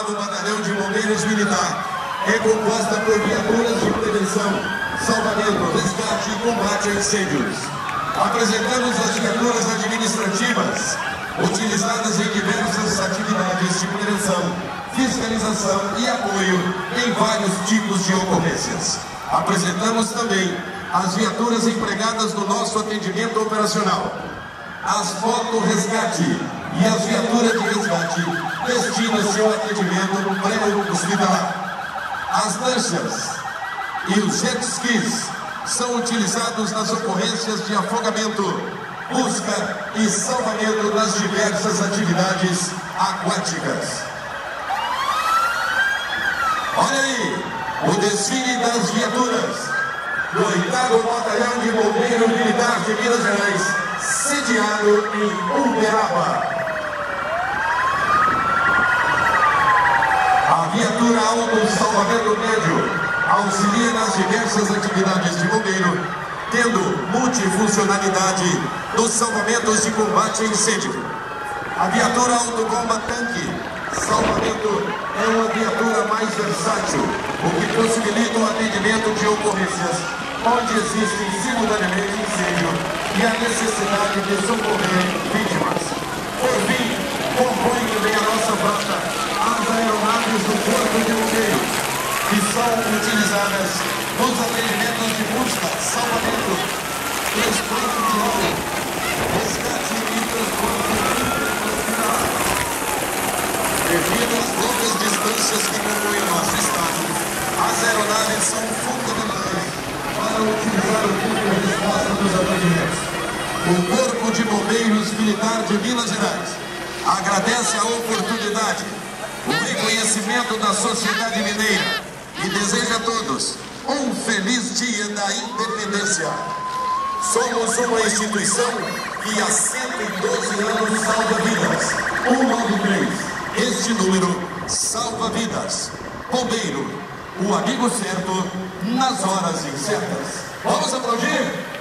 do Batalhão de Bombeiros Militar é composta por viaturas de prevenção, salvamento, resgate e combate a incêndios. Apresentamos as viaturas administrativas, utilizadas em diversas atividades de prevenção, fiscalização e apoio em vários tipos de ocorrências. Apresentamos também as viaturas empregadas no nosso atendimento operacional, as foto-resgate e as viaturas de resgate destinam-se ao atendimento pré-hospitalar. As lanchas e os jet skis são utilizados nas ocorrências de afogamento, busca e salvamento nas diversas atividades aquáticas. Olha aí, o desfile das viaturas do 8º Batalhão de Bombeiro Militar de Minas Gerais, sediado em Uberaba. A viatura auto-salvamento médio auxilia nas diversas atividades de bombeiro, tendo multifuncionalidade nos salvamentos de combate a incêndio. A viatura autocomba tanque salvamento é uma viatura mais versátil, o que possibilita o atendimento de ocorrências onde existem simultaneamente incêndio e a necessidade de socorrer vítimas. Por fim, compõe também a nossa frota as aeronaves do Corpo de Bombeiros, que são utilizadas nos atendimentos de busca, salvamento, transporte de óleo, resgate e transporte internacional. Devido às longas distâncias que compõem o nosso estado, as aeronaves são fundamentais para utilizar o tempo de resposta dos atendimentos. O Corpo de Bombeiros Militar de Minas Gerais agradece a oportunidade, o reconhecimento da sociedade mineira e deseja a todos um feliz dia da independência. Somos uma instituição que há 112 anos salva vidas. 193. Este número salva vidas. Bombeiro, o amigo certo nas horas incertas. Vamos aplaudir?